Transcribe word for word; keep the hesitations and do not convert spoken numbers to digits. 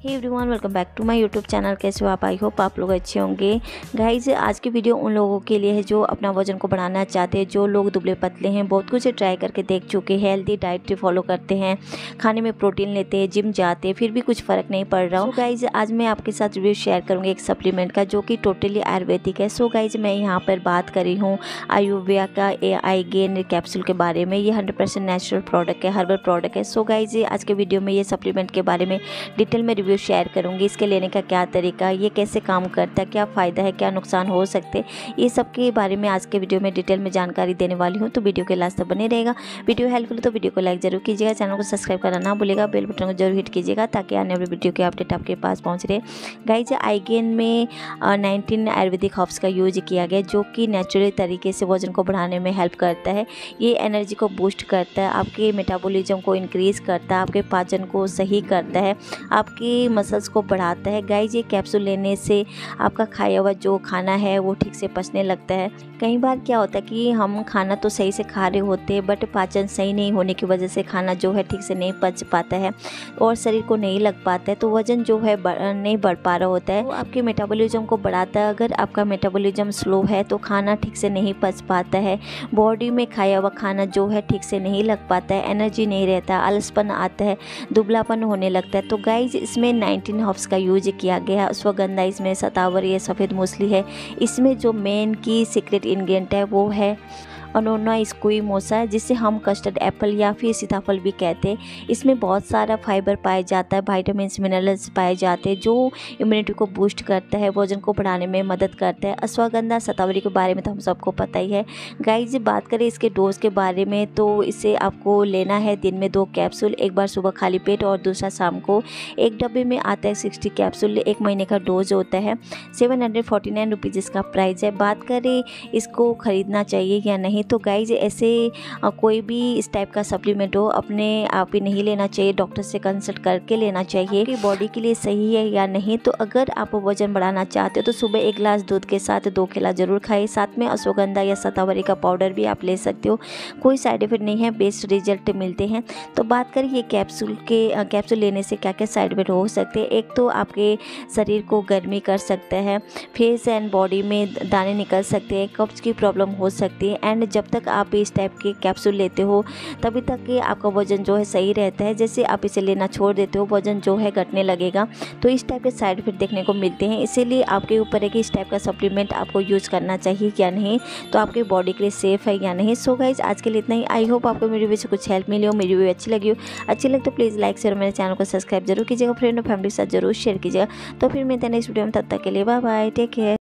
Hey everyone, welcome back to my YouTube channel. कैसे हो आप? आई होप आप लोग अच्छे होंगे। गाइज, आज की वीडियो उन लोगों के लिए है जो अपना वजन को बढ़ाना चाहते हैं, जो लोग दुबले पतले हैं, बहुत कुछ ट्राई करके देख चुके हैं, हेल्दी डाइट फॉलो करते हैं, खाने में प्रोटीन लेते हैं, जिम जाते हैं, फिर भी कुछ फ़र्क नहीं पड़ रहा हो। so गाइज, आज मैं आपके साथ रिव्यू शेयर करूँगी एक सप्लीमेंट का, जो कि टोटली आयुर्वेदिक है। सो so गाइज, मैं यहाँ पर बात कर रही हूँ आयुर्वेदा का ए आई गेन कैप्सूल के बारे में। ये हंड्रेड परसेंट नेचुरल प्रोडक्ट है, हर्बल प्रोडक्ट है। सो so गाइज, आज के वीडियो में ये सप्लीमेंट के बारे में डिटेल में रिव्यू शेयर करूंगी। इसके लेने का क्या तरीका, ये कैसे काम करता है, क्या फ़ायदा है, क्या नुकसान हो सकते हैं, ये सब के बारे में आज के वीडियो में डिटेल में जानकारी देने वाली हूँ। तो वीडियो के लास्ट तक बने रहेगा। वीडियो हेल्पफुल तो वीडियो को लाइक जरूर कीजिएगा, चैनल को सब्सक्राइब करना ना भूलेगा, बेल बटन को जरूर हिट कीजिएगा ताकि आने वाली वीडियो के अपडेट आपके पास पहुँच रहे। गाइज, आईगेन में नाइनटीन आयुर्वेदिक हर्ब्स का यूज किया गया, जो कि नेचुरल तरीके से वजन को बढ़ाने में हेल्प करता है। ये एनर्जी को बूस्ट करता है, आपके मेटाबॉलिज्म को इंक्रीज़ करता है, आपके पाचन को सही करता है, आपके मसल्स को बढ़ाता है। गाइज, ये कैप्सूल लेने से आपका खाया हुआ जो खाना है वो ठीक से पचने लगता है। कई बार क्या होता है कि हम खाना तो सही से खा रहे होते हैं, बट पाचन सही नहीं होने की वजह से खाना जो है ठीक से नहीं पच पाता है और शरीर को नहीं लग पाता है, तो वज़न जो है बढ़, नहीं बढ़ पा रहा होता है। तो आपके मेटाबॉलिज्म को बढ़ाता है। अगर आपका मेटाबॉलिज्म स्लो है तो खाना ठीक से नहीं पच पाता है, बॉडी में खाया हुआ खाना जो है ठीक से नहीं लग पाता है, एनर्जी नहीं रहता, आलसपन आता है, दुबलापन होने लगता है। तो गाइज, इसमें नाइनटीन हर्ब्स का यूज किया गया है। अश्वगंधा, इसमें सतावर, ये सफ़ेद मूसली है। इसमें जो मेन की सीक्रेट इंग्रेडिएंट है वो है अनोना स्क्विमोसा, जिसे हम कस्टर्ड एप्पल या फिर सीताफल भी कहते हैं। इसमें बहुत सारा फाइबर पाया जाता है, विटामिन्स, मिनरल्स पाए जाते हैं, जो इम्यूनिटी को बूस्ट करता है, वजन को बढ़ाने में मदद करता है। अश्वगंधा, शतावरी के बारे में तो हम सबको पता ही है। गाइज, बात करें इसके डोज के बारे में, तो इसे आपको लेना है दिन में दो कैप्सूल, एक बार सुबह खाली पेट और दूसरा शाम को। एक डब्बे में आता है सिक्सटी कैप्सूल, एक महीने का डोज होता है। Seven hundred forty nine rupees इसका प्राइस है। बात करें इसको ख़रीदना चाहिए या नहीं, तो गाइज, ऐसे कोई भी इस टाइप का सप्लीमेंट हो अपने आप ही नहीं लेना चाहिए, डॉक्टर से कंसल्ट करके लेना चाहिए कि बॉडी के लिए सही है या नहीं। तो अगर आप वजन बढ़ाना चाहते हो तो सुबह एक गिलास दूध के साथ दो केला जरूर खाइए, साथ में अश्वगंधा या शतावरी का पाउडर भी आप ले सकते हो। कोई साइड इफेक्ट नहीं है, बेस्ट रिजल्ट मिलते हैं। तो बात करें ये कैप्सूल के कैप्सूल लेने से क्या क्या साइड इफेक्ट हो सकते हैं। एक तो आपके शरीर को गर्मी कर सकता है, फेस एंड बॉडी में दाने निकल सकते हैं, कब्ज की प्रॉब्लम हो सकती है। एंड जब तक आप इस टाइप के कैप्सूल लेते हो तभी तक कि आपका वजन जो है सही रहता है। जैसे आप इसे लेना छोड़ देते हो, वजन जो है घटने लगेगा। तो इस टाइप के साइड इफेक्ट देखने को मिलते हैं। इसीलिए आपके ऊपर है कि इस टाइप का सप्लीमेंट आपको यूज़ करना चाहिए या नहीं, तो आपके बॉडी के लिए सेफ़ है या नहीं। सो गाइज, आज के लिए इतना ही। आई होप आपको मेरी वीडियो से कुछ हेल्प मिली हो, मेरी वीडियो अच्छी लगी हो। अच्छी लगे तो प्लीज़ लाइक शेयर, मेरे चैनल को सब्सक्राइब जरूर कीजिएगा, फ्रेंड और फैमिली के साथ जरूर शेयर कीजिएगा। तो फिर मिलते हैं नेक्स्ट वीडियो में, तब तक के लिए बाय बाय, टेक केयर।